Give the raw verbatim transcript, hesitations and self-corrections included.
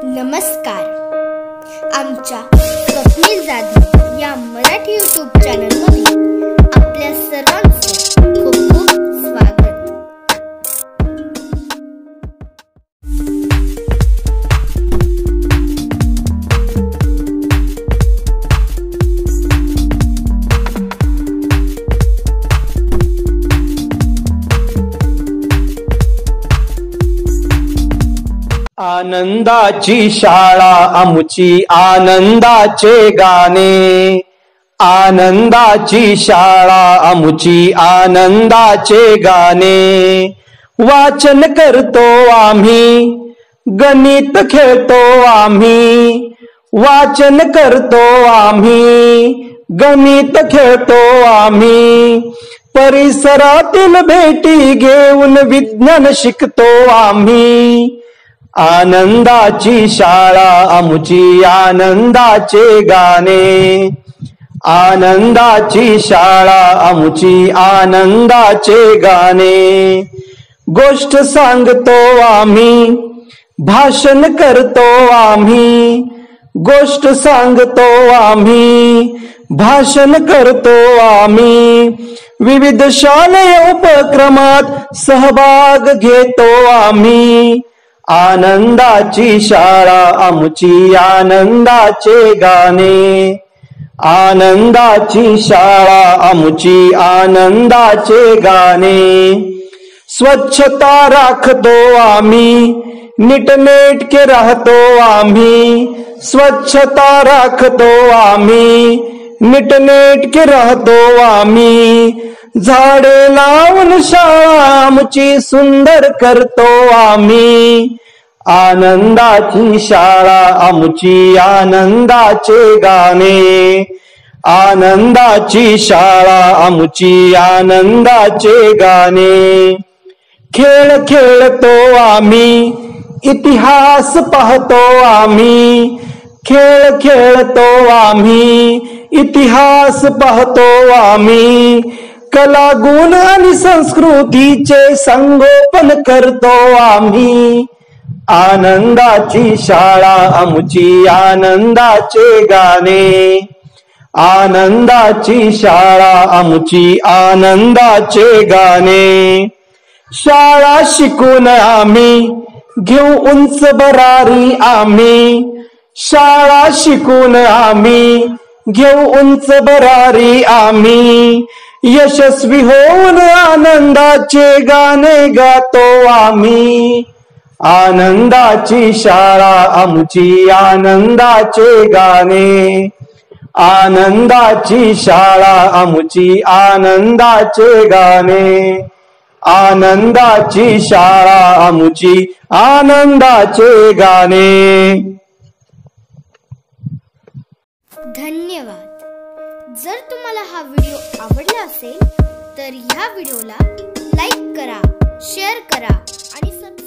नमस्कार. आमच्या स्वप्नील जाधव या मराठी यूट्यूब चॅनलमध्ये आपल्या सर्वांचं खूप खूप स्वागत. आनंदाची शाळा आमची आनंदाचे गाणे, आनंदाची शाळा आमची आनंदाचे गाणे. वाचन करतो आम्ही, गणित खेळतो आम्ही, वाचन करतो आम्ही, गणित खेळतो आम्ही. परिसरातील भेटी घेऊन विज्ञान शिकतो आम्ही. आनंदाची शाळा आमची आनंदाचे गाणे, आनंदाची शाळा आमची आनंदाचे गाणे. गोष्ट सांगतो आम्ही, भाषण करतो आम्ही, गोष्ट सांगतो आम्ही, भाषण करतो आम्ही. विविध शालेय उपक्रमात सहभाग घेतो आम्ही. आनंदाची शाळा आमची आनंदाचे गाणे, आनंदाची शाळा आमची आनंदाचे गाणे. स्वच्छता राखतो आम्ही, नीटनेटके राहतो आम्ही, स्वच्छता राखतो आम्ही, नीटनेटके राहतो आम्ही. झाडे लावून शाळा आमची सुंदर करतो आम्ही. आनंदाची शाळा आमची आनंदाचे गाणे, आनंदाची शाळा आमची आनंदाचे गाणे. खेळ खेळतो आम्ही, इतिहास पाहतो आम्ही, खेळ खेळतो आम्ही, इतिहास पाहतो आम्ही. कला गुण आणि संस्कृतीचे संगोपन करतो आम्ही. आनंदाची शाळा आमची आनंदाचे गाणे, आनंदाची शाळा आमची आनंदाचे गाणे. शाळा शिकून आम्ही घेऊ उंच भरारी आम्ही, शाळा शिकून आम्ही घेऊ उंच भरारी आम्ही. यशस्वी होऊन आनंदाचे गाणे गातो आम्ही. आनंदाची शाळा आमची आनंदाचे गाणे, आनंदाची शाळा आमची आनंदाचे गाणे, आनंदाची शाळा आमची आनंदाचे गाणे. धन्यवाद. जर तुम्हाला हा व्हिडिओ आवडला असेल तर ह्या व्हिडिओला लाईक करा, शेअर करा आणि सबस्क्राईब